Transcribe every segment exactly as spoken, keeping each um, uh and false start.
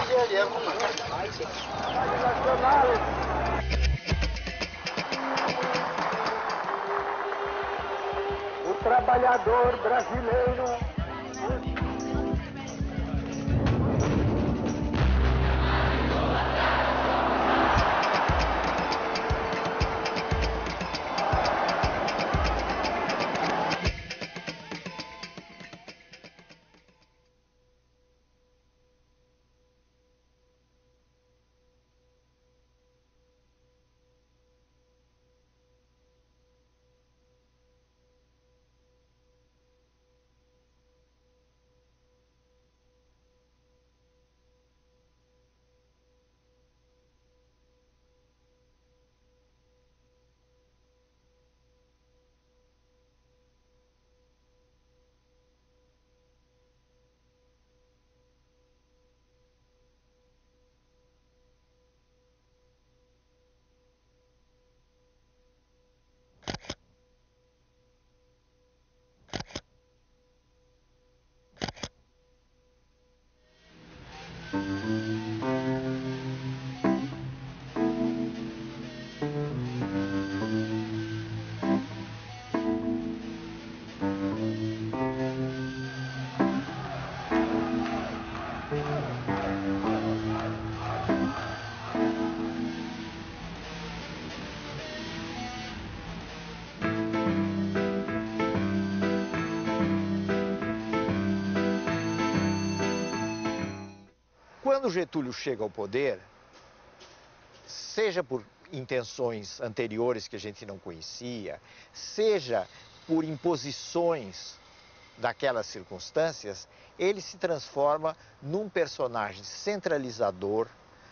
O trabalhador brasileiro. Quando Getúlio chega ao poder, seja por intenções anteriores que a gente não conhecia, seja por imposições daquelas circunstâncias, ele se transforma num personagem centralizador,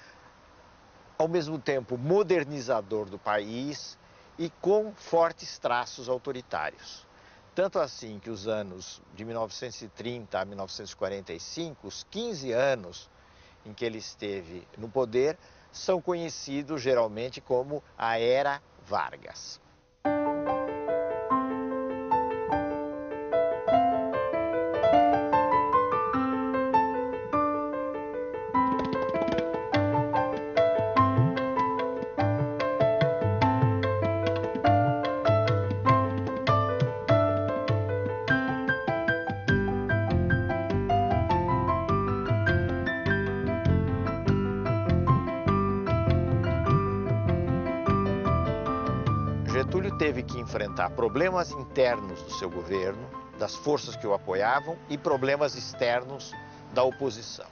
ao mesmo tempo modernizador do país e com fortes traços autoritários. Tanto assim que os anos de mil novecentos e trinta a mil novecentos e quarenta e cinco, os quinze anos em que ele esteve no poder, são conhecidos geralmente como a Era Vargas. Getúlio teve que enfrentar problemas internos do seu governo, das forças que o apoiavam, e problemas externos da oposição.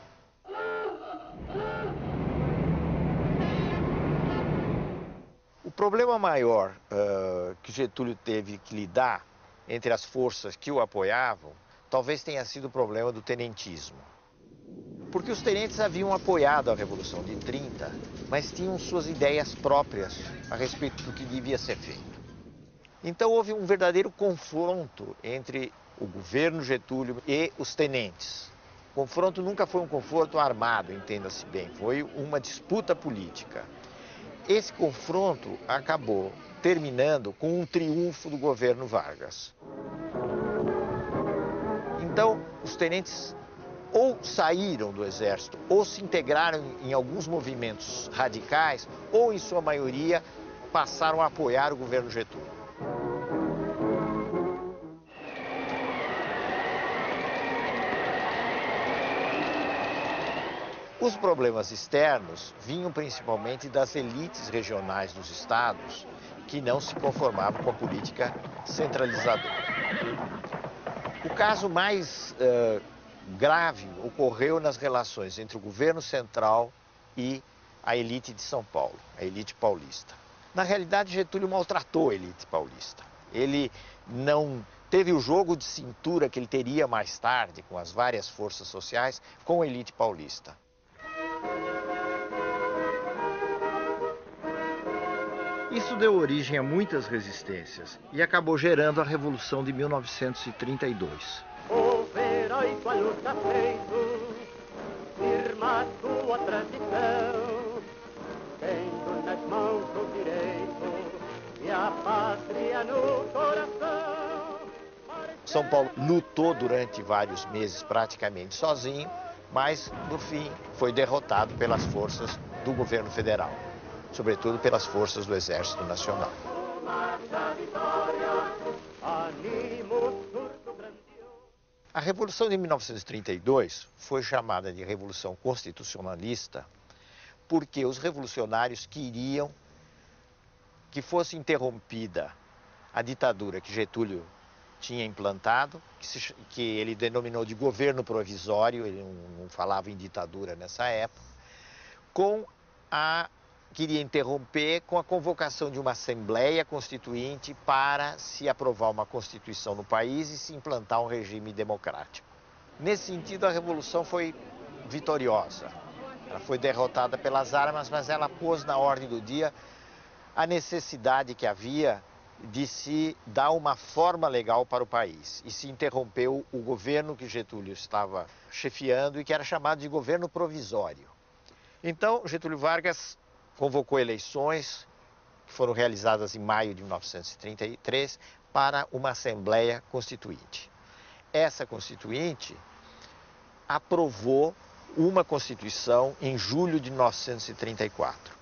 O problema maior uh, que Getúlio teve que lidar entre as forças que o apoiavam, talvez tenha sido o problema do tenentismo. Porque os tenentes haviam apoiado a Revolução de trinta, mas tinham suas ideias próprias a respeito do que devia ser feito. Então houve um verdadeiro confronto entre o governo Getúlio e os tenentes. O confronto nunca foi um confronto armado, entenda-se bem, foi uma disputa política. Esse confronto acabou terminando com um triunfo do governo Vargas. Então, os tenentes ou saíram do exército, ou se integraram em alguns movimentos radicais, ou, em sua maioria, passaram a apoiar o governo Getúlio. Os problemas externos vinham principalmente das elites regionais dos estados, que não se conformavam com a política centralizadora. O caso mais uh, grave ocorreu nas relações entre o governo central e a elite de São Paulo, a elite paulista. Na realidade, Getúlio maltratou a elite paulista. Ele não teve o jogo de cintura que ele teria mais tarde com as várias forças sociais com a elite paulista. Isso deu origem a muitas resistências e acabou gerando a Revolução de mil novecentos e trinta e dois. O heróico a luta feito, firma sua tradição, tendo nas mãos o direito e a pátria no coração. São Paulo lutou durante vários meses praticamente sozinho, mas no fim foi derrotado pelas forças do governo federal, sobretudo pelas forças do Exército Nacional. A Revolução de mil novecentos e trinta e dois foi chamada de Revolução Constitucionalista porque os revolucionários queriam que fosse interrompida a ditadura que Getúlio tinha implantado, que, se, que ele denominou de governo provisório, ele não, não falava em ditadura nessa época, com a, queria interromper com a convocação de uma Assembleia Constituinte para se aprovar uma Constituição no país e se implantar um regime democrático. Nesse sentido, a Revolução foi vitoriosa. Ela foi derrotada pelas armas, mas ela pôs na ordem do dia a necessidade que havia de se dar uma forma legal para o país. E se interrompeu o governo que Getúlio estava chefiando e que era chamado de governo provisório. Então, Getúlio Vargas convocou eleições, que foram realizadas em maio de mil novecentos e trinta e três, para uma Assembleia Constituinte. Essa Constituinte aprovou uma Constituição em julho de mil novecentos e trinta e quatro.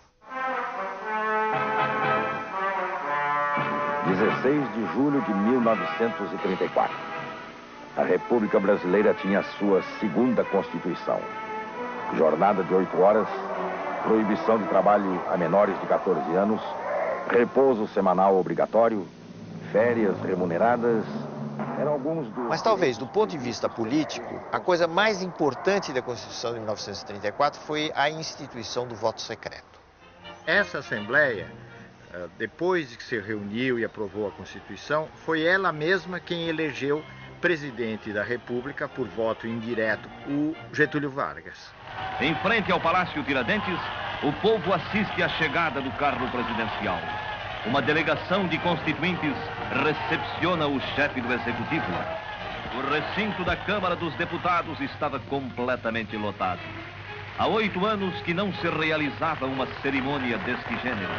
dezesseis de julho de mil novecentos e trinta e quatro. A República Brasileira tinha sua segunda Constituição. Jornada de oito horas, proibição de trabalho a menores de quatorze anos, repouso semanal obrigatório, férias remuneradas, eram alguns dos... Mas talvez, do ponto de vista político, a coisa mais importante da Constituição de mil novecentos e trinta e quatro foi a instituição do voto secreto. Essa Assembleia, depois de que se reuniu e aprovou a Constituição, foi ela mesma quem elegeu presidente da República por voto indireto, o Getúlio Vargas. Em frente ao Palácio Tiradentes, o povo assiste à chegada do carro presidencial. Uma delegação de constituintes recepciona o chefe do Executivo. O recinto da Câmara dos Deputados estava completamente lotado. Há oito anos que não se realizava uma cerimônia deste gênero.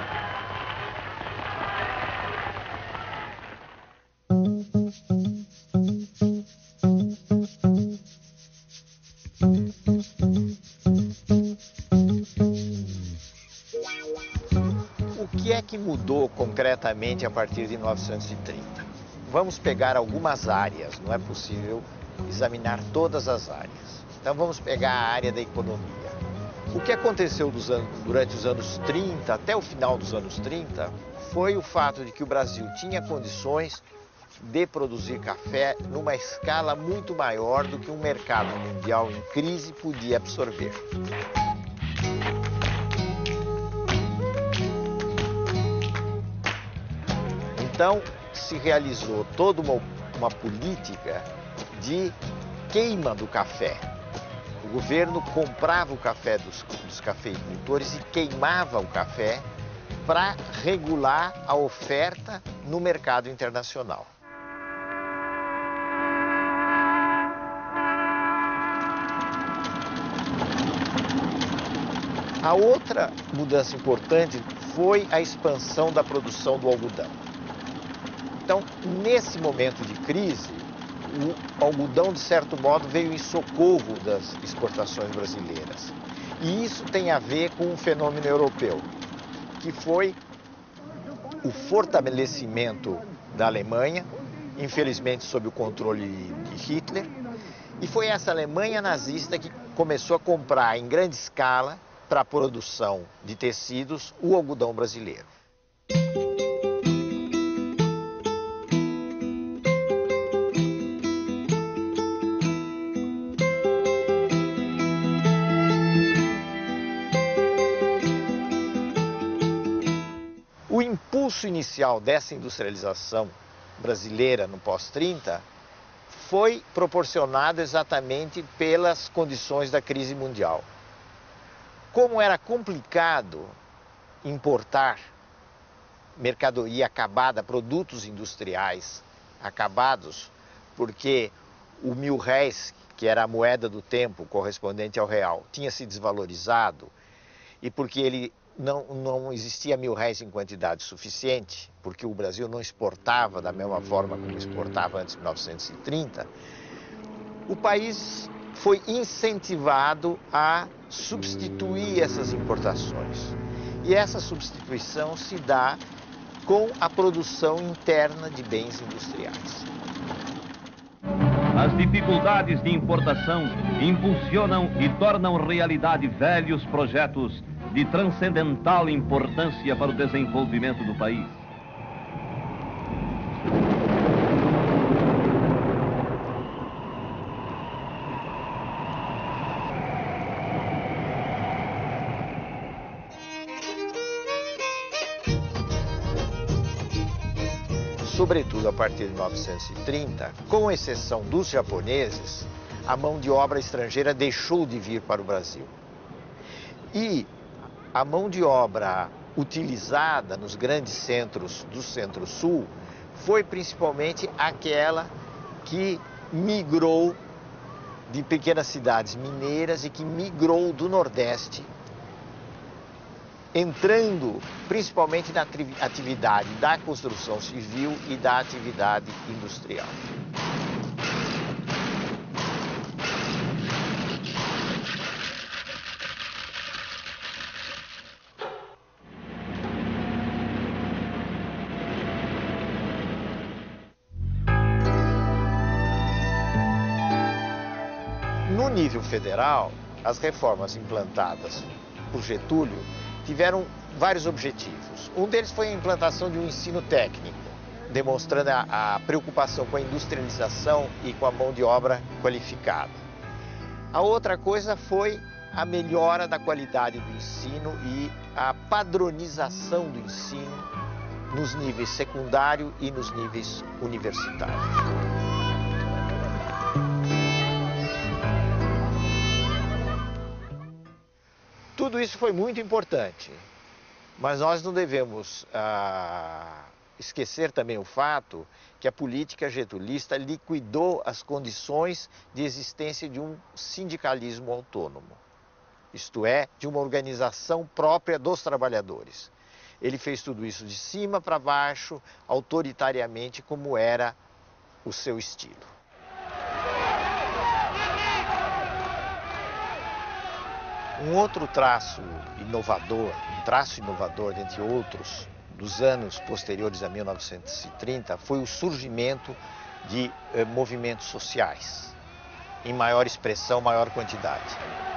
O que é que mudou concretamente a partir de mil novecentos e trinta? Vamos pegar algumas áreas, não é possível examinar todas as áreas. Então vamos pegar a área da economia. O que aconteceu dos anos, durante os anos trinta, até o final dos anos trinta, foi o fato de que o Brasil tinha condições de produzir café numa escala muito maior do que um mercado mundial em crise podia absorver. Então, se realizou toda uma, uma política de queima do café. O governo comprava o café dos, dos cafeicultores e queimava o café para regular a oferta no mercado internacional. A outra mudança importante foi a expansão da produção do algodão. Então, nesse momento de crise, o algodão, de certo modo, veio em socorro das exportações brasileiras. E isso tem a ver com um fenômeno europeu, que foi o fortalecimento da Alemanha, infelizmente sob o controle de Hitler, e foi essa Alemanha nazista que começou a comprar em grande escala, para a produção de tecidos, o algodão brasileiro. O impulso inicial dessa industrialização brasileira no pós trinta foi proporcionado exatamente pelas condições da crise mundial. Como era complicado importar mercadoria acabada, produtos industriais acabados, porque o mil réis, que era a moeda do tempo correspondente ao real, tinha se desvalorizado, e porque ele não, não existia mil réis em quantidade suficiente, porque o Brasil não exportava da mesma forma como exportava antes de mil novecentos e trinta, o país foi incentivado a substituir essas importações. E essa substituição se dá com a produção interna de bens industriais. As dificuldades de importação impulsionam e tornam realidade velhos projetos de transcendental importância para o desenvolvimento do país. Sobretudo a partir de mil novecentos e trinta, com exceção dos japoneses, a mão de obra estrangeira deixou de vir para o Brasil. E a mão de obra utilizada nos grandes centros do Centro-Sul foi principalmente aquela que migrou de pequenas cidades mineiras e que migrou do Nordeste, entrando principalmente na atividade da construção civil e da atividade industrial. No nível federal, as reformas implantadas por Getúlio tiveram vários objetivos. Um deles foi a implantação de um ensino técnico, demonstrando a, a preocupação com a industrialização e com a mão de obra qualificada. A outra coisa foi a melhora da qualidade do ensino e a padronização do ensino nos níveis secundário e nos níveis universitários. Tudo isso foi muito importante, mas nós não devemos ah, esquecer também o fato que a política getulista liquidou as condições de existência de um sindicalismo autônomo, isto é, de uma organização própria dos trabalhadores. Ele fez tudo isso de cima para baixo, autoritariamente, como era o seu estilo. Um outro traço inovador, um traço inovador, dentre outros, dos anos posteriores a mil novecentos e trinta, foi o surgimento de eh, movimentos sociais, em maior expressão, maior quantidade.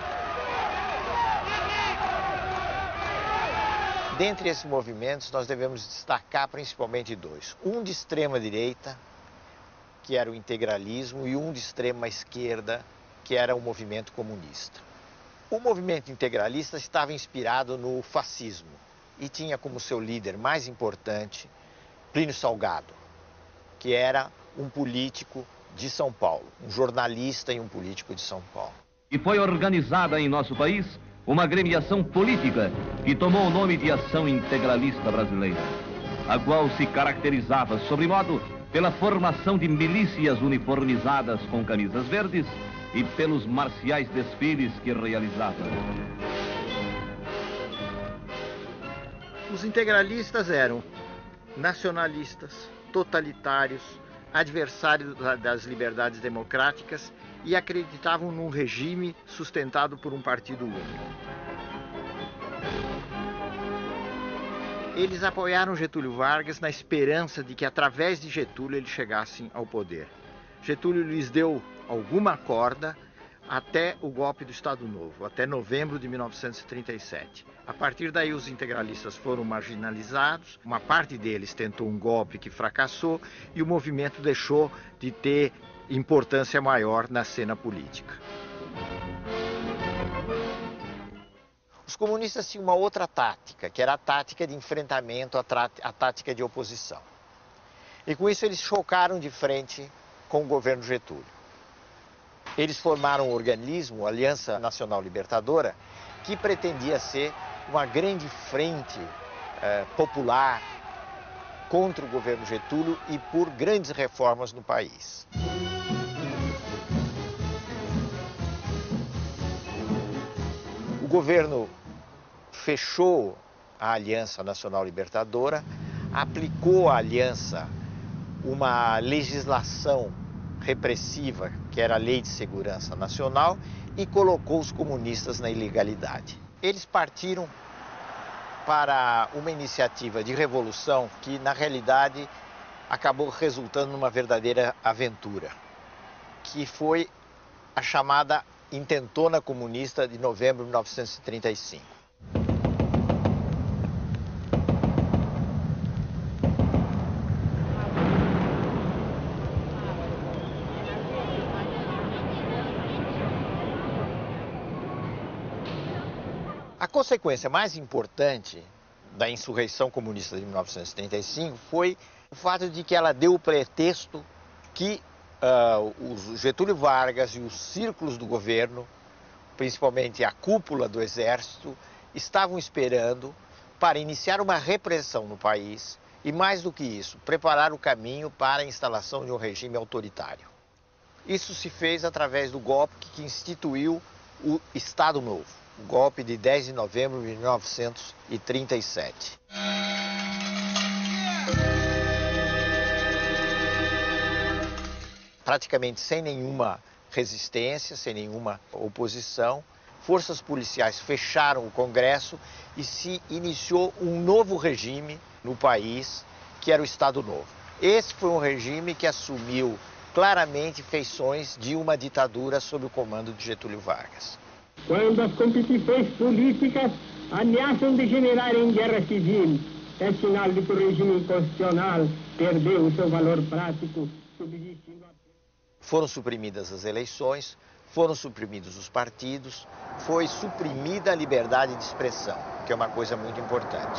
Dentre esses movimentos, nós devemos destacar principalmente dois. Um de extrema direita, que era o integralismo, e um de extrema esquerda, que era o movimento comunista. O movimento integralista estava inspirado no fascismo e tinha como seu líder mais importante Plínio Salgado, que era um político de São Paulo, um jornalista e um político de São Paulo. E foi organizada em nosso país uma agremiação política que tomou o nome de Ação Integralista Brasileira, a qual se caracterizava, sobremodo, pela formação de milícias uniformizadas com camisas verdes e pelos marciais desfiles que realizava. Os integralistas eram nacionalistas, totalitários, adversários das liberdades democráticas e acreditavam num regime sustentado por um partido único. Eles apoiaram Getúlio Vargas na esperança de que, através de Getúlio, eles chegassem ao poder. Getúlio lhes deu alguma corda até o golpe do Estado Novo, até novembro de mil novecentos e trinta e sete. A partir daí, os integralistas foram marginalizados, uma parte deles tentou um golpe que fracassou e o movimento deixou de ter importância maior na cena política. Os comunistas tinham uma outra tática, que era a tática de enfrentamento, a, a tática de oposição. E com isso eles chocaram de frente com o governo Getúlio. Eles formaram um organismo, a Aliança Nacional Libertadora, que pretendia ser uma grande frente eh, popular contra o governo Getúlio e por grandes reformas no país. O governo fechou a Aliança Nacional Libertadora, aplicou à aliança uma legislação repressiva que era a Lei de Segurança Nacional, e colocou os comunistas na ilegalidade. Eles partiram para uma iniciativa de revolução que, na realidade, acabou resultando numa verdadeira aventura, que foi a chamada Intentona Comunista de novembro de mil novecentos e trinta e cinco. A consequência mais importante da insurreição comunista de mil novecentos e trinta e cinco foi o fato de que ela deu o pretexto que uh, o Getúlio Vargas e os círculos do governo, principalmente a cúpula do exército, estavam esperando para iniciar uma repressão no país e, mais do que isso, preparar o caminho para a instalação de um regime autoritário. Isso se fez através do golpe que instituiu o Estado Novo, o golpe de dez de novembro de mil novecentos e trinta e sete. Praticamente sem nenhuma resistência, sem nenhuma oposição, forças policiais fecharam o Congresso e se iniciou um novo regime no país, que era o Estado Novo. Esse foi um regime que assumiu claramente feições de uma ditadura sob o comando de Getúlio Vargas. Quando as competições políticas ameaçam degenerar em guerra civil, é sinal de que o regime inconstitucional perdeu o seu valor prático, subsistindo a... Foram suprimidas as eleições, foram suprimidos os partidos, foi suprimida a liberdade de expressão, que é uma coisa muito importante.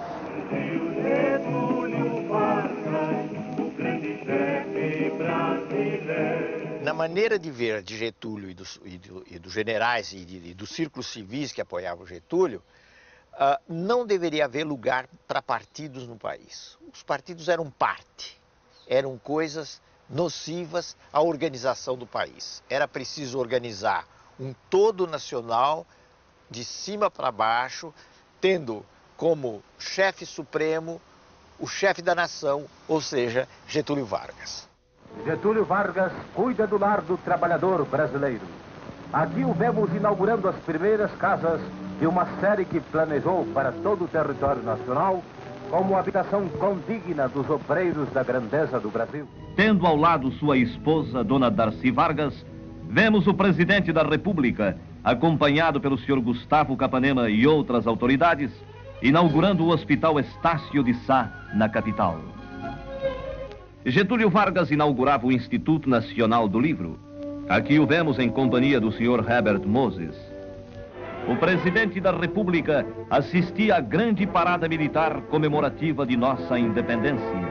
Na maneira de ver de Getúlio e dos, e do, e dos generais e, de, e dos círculos civis que apoiavam Getúlio, uh, não deveria haver lugar para partidos no país. Os partidos eram parte, eram coisas nocivas à organização do país. Era preciso organizar um todo nacional, de cima para baixo, tendo como chefe supremo o chefe da nação, ou seja, Getúlio Vargas. Getúlio Vargas cuida do lar do trabalhador brasileiro. Aqui o vemos inaugurando as primeiras casas de uma série que planejou para todo o território nacional como habitação condigna dos obreiros da grandeza do Brasil. Tendo ao lado sua esposa, Dona Darcy Vargas, vemos o presidente da República, acompanhado pelo senhor Gustavo Capanema e outras autoridades, inaugurando o Hospital Estácio de Sá, na capital. Getúlio Vargas inaugurava o Instituto Nacional do Livro. Aqui o vemos em companhia do senhor Herbert Moses. O presidente da República assistia à grande parada militar comemorativa de nossa independência.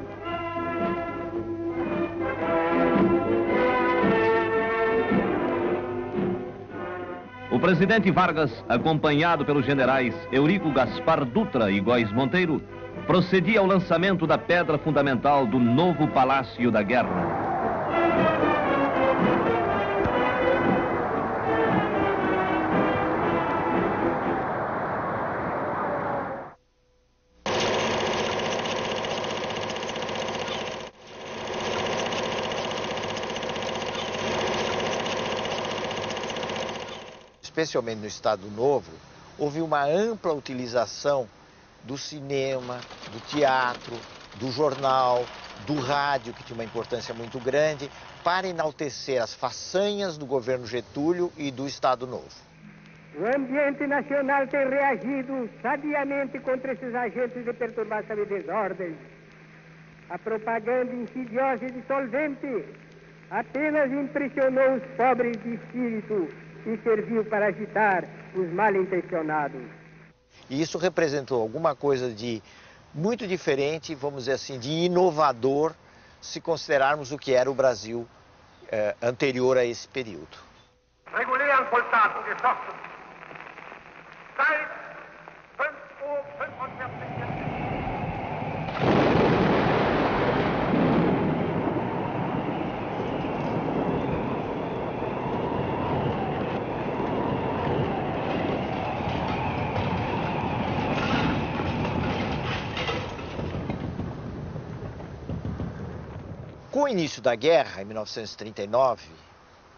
O presidente Vargas, acompanhado pelos generais Eurico Gaspar Dutra e Góes Monteiro, procedia ao lançamento da pedra fundamental do novo Palácio da Guerra. Especialmente no Estado Novo, houve uma ampla utilização do cinema, do teatro, do jornal, do rádio, que tinha uma importância muito grande, para enaltecer as façanhas do governo Getúlio e do Estado Novo. O ambiente nacional tem reagido sadiamente contra esses agentes de perturbação e desordem. A propaganda insidiosa e dissolvente apenas impressionou os pobres de espírito e serviu para agitar os mal-intencionados. E isso representou alguma coisa de muito diferente, vamos dizer assim, de inovador, se considerarmos o que era o Brasil eh, anterior a esse período. Regulären Vollzug geschlossen. Zeit fünf Uhr fünfundvierzig Minuten. Com o início da guerra, em mil novecentos e trinta e nove,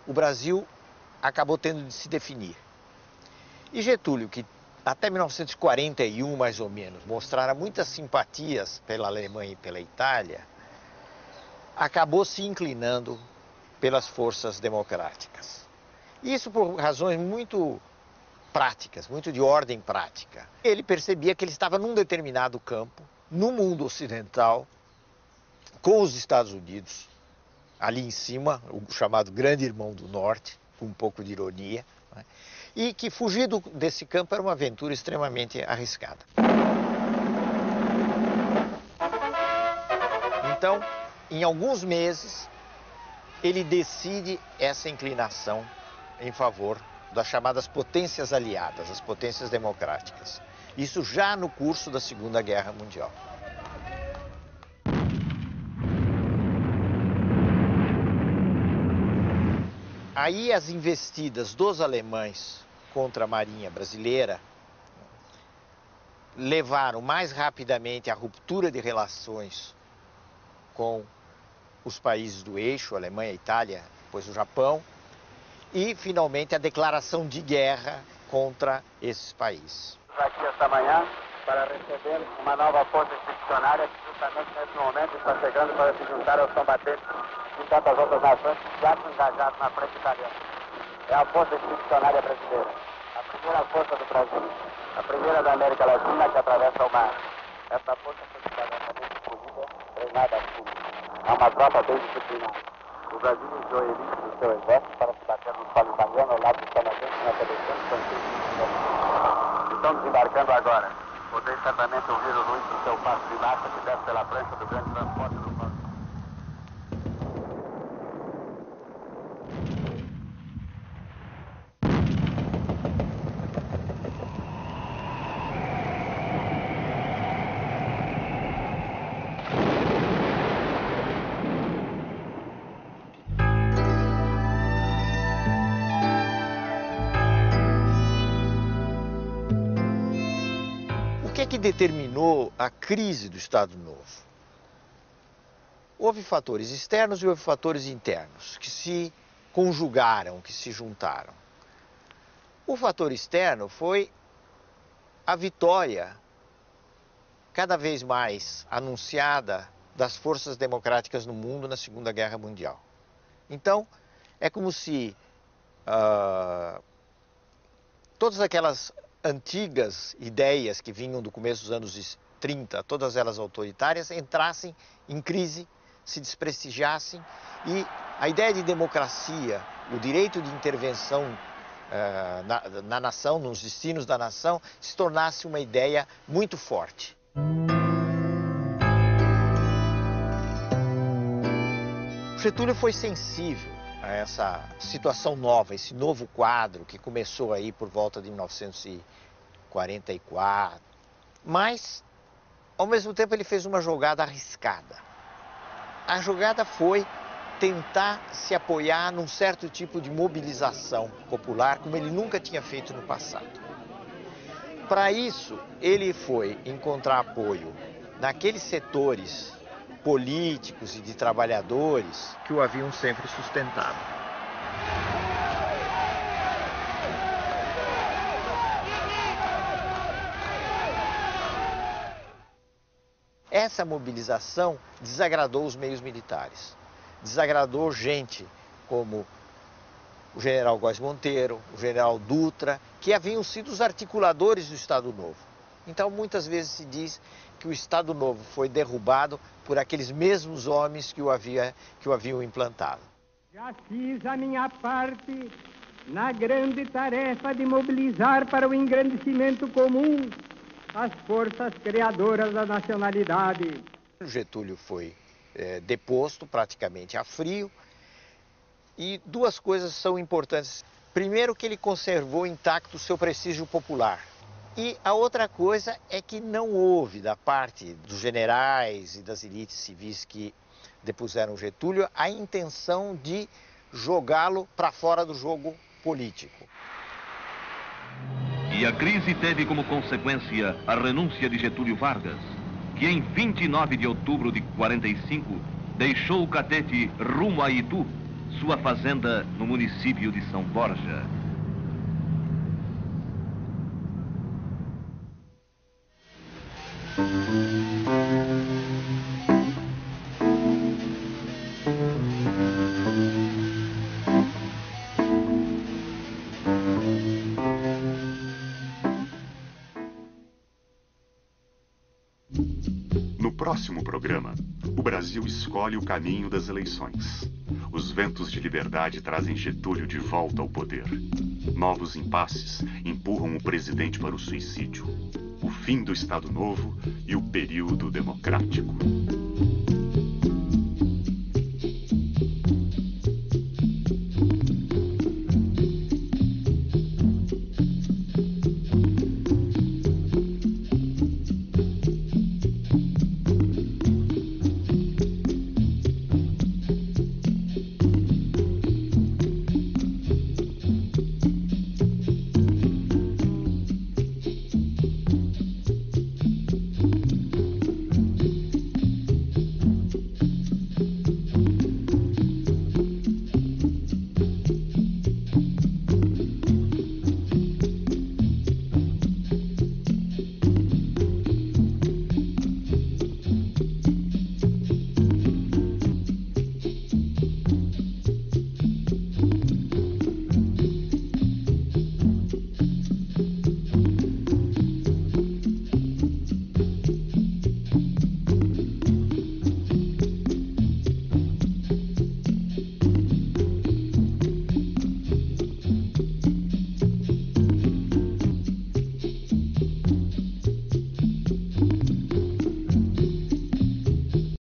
o Brasil acabou tendo de se definir. E Getúlio, que até mil novecentos e quarenta e um, mais ou menos, mostrara muitas simpatias pela Alemanha e pela Itália, acabou se inclinando pelas forças democráticas. Isso por razões muito práticas, muito de ordem prática. Ele percebia que ele estava num determinado campo, no mundo ocidental, com os Estados Unidos, ali em cima, o chamado Grande Irmão do Norte, com um pouco de ironia, né? E que fugir do, desse campo era uma aventura extremamente arriscada. Então, em alguns meses, ele decide essa inclinação em favor das chamadas potências aliadas, as potências democráticas. Isso já no curso da Segunda Guerra Mundial. Aí as investidas dos alemães contra a Marinha brasileira levaram mais rapidamente à ruptura de relações com os países do eixo, Alemanha, Itália, depois o Japão, e finalmente a declaração de guerra contra esses países. Aqui esta manhã para receber uma nova força institucionária que justamente nesse momento está chegando para se juntar aos combatentes de tantas outras nações que já estão engajados na frente italiana. É a força expedicionária brasileira, a primeira força do Brasil, a primeira da América Latina que atravessa o mar. Essa força foi cuidadosamente escolhida, treinada a fundo. É uma tropa bem disciplinada. O Brasil enviou elite do seu exército para se bater no solo italiano ao lado dos canadenses na seleção de Estão desembarcando agora. Podeis certamente ouvir o ruído do seu passo de marcha que desce pela prancha do grande transporte do porto. O que é que determinou a crise do Estado Novo? Houve fatores externos e houve fatores internos que se conjugaram, que se juntaram. O fator externo foi a vitória cada vez mais anunciada das forças democráticas no mundo na Segunda Guerra Mundial. Então, é como se uh, todas aquelas antigas ideias que vinham do começo dos anos trinta, todas elas autoritárias, entrassem em crise, se desprestigiassem e a ideia de democracia, o direito de intervenção uh, na, na nação, nos destinos da nação, se tornasse uma ideia muito forte. Getúlio foi sensível a essa situação nova, esse novo quadro que começou aí por volta de mil novecentos e quarenta e quatro, mas ao mesmo tempo ele fez uma jogada arriscada. A jogada foi tentar se apoiar num certo tipo de mobilização popular como ele nunca tinha feito no passado. Para isso, ele foi encontrar apoio naqueles setores políticos e de trabalhadores que o haviam sempre sustentado. Essa mobilização desagradou os meios militares, desagradou gente como o general Góes Monteiro, o general Dutra, que haviam sido os articuladores do Estado Novo. Então, muitas vezes se diz que o Estado Novo foi derrubado por aqueles mesmos homens que o, havia, que o haviam implantado. Já fiz a minha parte na grande tarefa de mobilizar para o engrandecimento comum as forças criadoras da nacionalidade. Getúlio foi é, deposto praticamente a frio e duas coisas são importantes. Primeiro, que ele conservou intacto o seu prestígio popular. E a outra coisa é que não houve, da parte dos generais e das elites civis que depuseram Getúlio, a intenção de jogá-lo para fora do jogo político. E a crise teve como consequência a renúncia de Getúlio Vargas, que em vinte e nove de outubro de quarenta e cinco deixou o Catete rumo a Itu sua fazenda no município de São Borja. No próximo programa, o Brasil escolhe o caminho das eleições. Os ventos de liberdade trazem Getúlio de volta ao poder. Novos impasses empurram o presidente para o suicídio. O fim do Estado Novo e o período democrático.